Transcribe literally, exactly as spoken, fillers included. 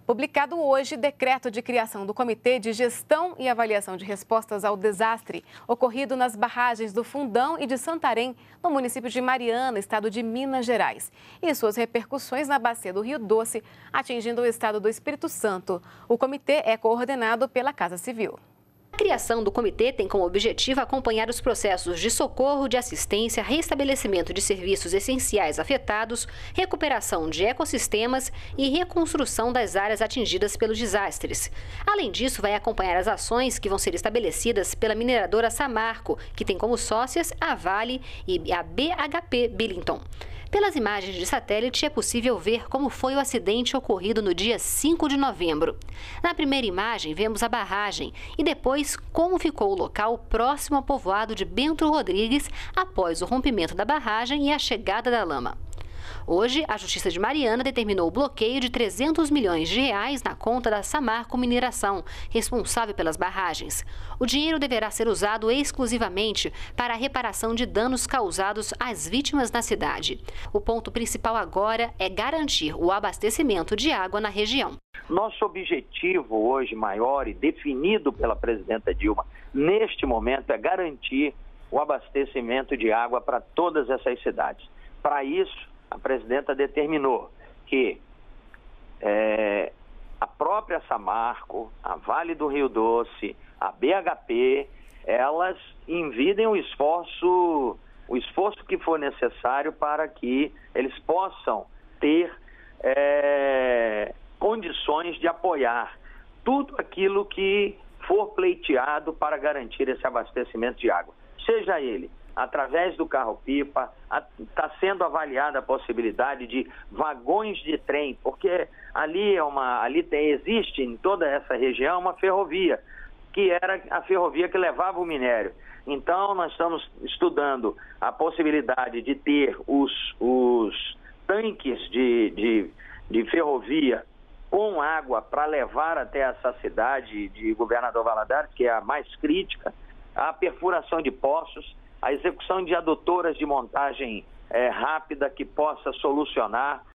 Publicado hoje, decreto de criação do Comitê de Gestão e Avaliação de Respostas ao Desastre ocorrido nas barragens do Fundão e de Santarém, no município de Mariana, estado de Minas Gerais, e suas repercussões na bacia do Rio Doce, atingindo o estado do Espírito Santo. O comitê é coordenado pela Casa Civil. A criação do comitê tem como objetivo acompanhar os processos de socorro, de assistência, restabelecimento de serviços essenciais afetados, recuperação de ecossistemas e reconstrução das áreas atingidas pelos desastres. Além disso, vai acompanhar as ações que vão ser estabelecidas pela mineradora Samarco, que tem como sócias a Vale e a B H P Billiton. Pelas imagens de satélite, é possível ver como foi o acidente ocorrido no dia cinco de novembro. Na primeira imagem, vemos a barragem e depois como ficou o local próximo ao povoado de Bento Rodrigues após o rompimento da barragem e a chegada da lama. Hoje, a Justiça de Mariana determinou o bloqueio de trezentos milhões de reais na conta da Samarco Mineração, responsável pelas barragens. O dinheiro deverá ser usado exclusivamente para a reparação de danos causados às vítimas na cidade. O ponto principal agora é garantir o abastecimento de água na região. Nosso objetivo hoje maior e definido pela presidenta Dilma, neste momento, é garantir o abastecimento de água para todas essas cidades. Para isso, a presidenta determinou que é, a própria Samarco, a Vale do Rio Doce, a B H P, elas envidem o esforço, o esforço que for necessário para que eles possam ter é, condições de apoiar tudo aquilo que for pleiteado para garantir esse abastecimento de água. Seja ele através do carro-pipa, está sendo avaliada a possibilidade de vagões de trem, porque ali, é uma, ali tem, existe em toda essa região uma ferrovia, que era a ferrovia que levava o minério. Então, nós estamos estudando a possibilidade de ter os, os tanques de, de, de ferrovia com água para levar até essa cidade de Governador Valadares, que é a mais crítica, a perfuração de poços, a execução de adutoras de montagem é, rápida que possa solucionar